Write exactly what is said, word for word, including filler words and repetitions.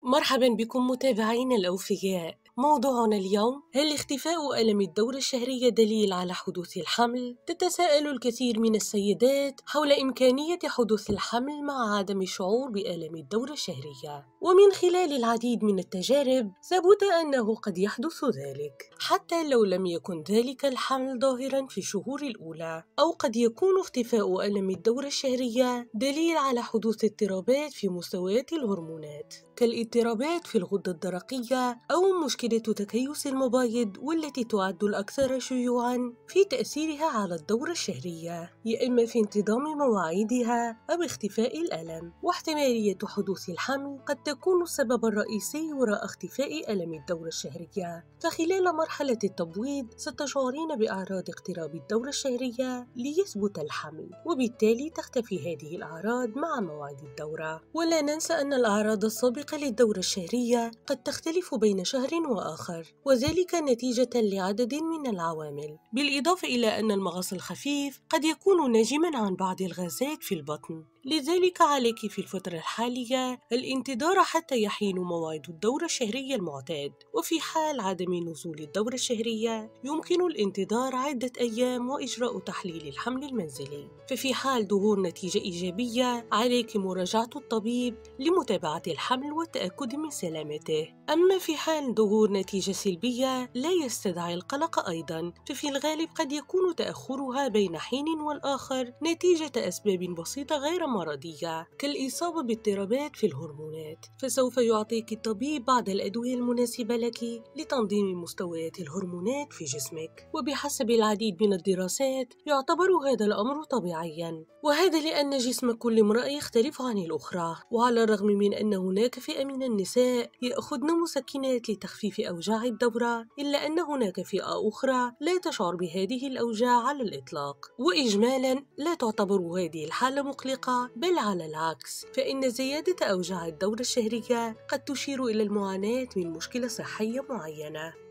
مرحبا بكم متابعينا الأوفياء. موضوعنا اليوم: هل اختفاء ألم الدورة الشهرية دليل على حدوث الحمل؟ تتساءل الكثير من السيدات حول إمكانية حدوث الحمل مع عدم الشعور بألم الدورة الشهرية، ومن خلال العديد من التجارب ثبت أنه قد يحدث ذلك حتى لو لم يكن ذلك الحمل ظاهرا في الشهور الأولى، أو قد يكون اختفاء ألم الدورة الشهرية دليل على حدوث اضطرابات في مستويات الهرمونات كالاضطرابات في الغدة الدرقية أو مشكلة تكيس المبايض، والتي تعد الأكثر شيوعاً في تأثيرها على الدورة الشهرية، يا إما في انتظام مواعيدها أو اختفاء الألم. واحتمالية حدوث الحمل قد تكون السبب الرئيسي وراء اختفاء ألم الدورة الشهرية، فخلال مرحلة التبويض ستشعرين بأعراض اقتراب الدورة الشهرية ليثبت الحمل، وبالتالي تختفي هذه الأعراض مع موعد الدورة. ولا ننسى أن الأعراض السابقة للدورة الشهرية قد تختلف بين شهر وآخر، وذلك نتيجة لعدد من العوامل، بالإضافة إلى أن المغص الخفيف قد يكون ناجماً عن بعض الغازات في البطن. لذلك عليك في الفترة الحالية الانتظار حتى يحين موعد الدورة الشهرية المعتاد، وفي حال عدم نزول الدورة الشهرية يمكن الانتظار عدة أيام وإجراء تحليل الحمل المنزلي. ففي حال ظهور نتيجة إيجابية عليك مراجعة الطبيب لمتابعة الحمل والتأكد من سلامته. أما في حال ظهور نتيجة سلبية لا يستدعي القلق أيضاً، ففي الغالب قد يكون تأخرها بين حين والآخر نتيجة أسباب بسيطة غير مرضية كالإصابة باضطرابات في الهرمونات، فسوف يعطيك الطبيب بعض الأدوية المناسبة لك لتنظيم مستويات الهرمونات في جسمك. وبحسب العديد من الدراسات يعتبر هذا الأمر طبيعياً، وهذا لأن جسم كل امرأة يختلف عن الأخرى. وعلى الرغم من أن هناك فئة من النساء يأخذن مسكنات لتخفيف أوجاع الدورة، إلا أن هناك فئة أخرى لا تشعر بهذه الأوجاع على الإطلاق. وإجمالاً لا تعتبر هذه الحالة مقلقة، بل على العكس، فإن زيادة أوجاع الدورة الشهرية قد تشير إلى المعاناة من مشكلة صحية معينة.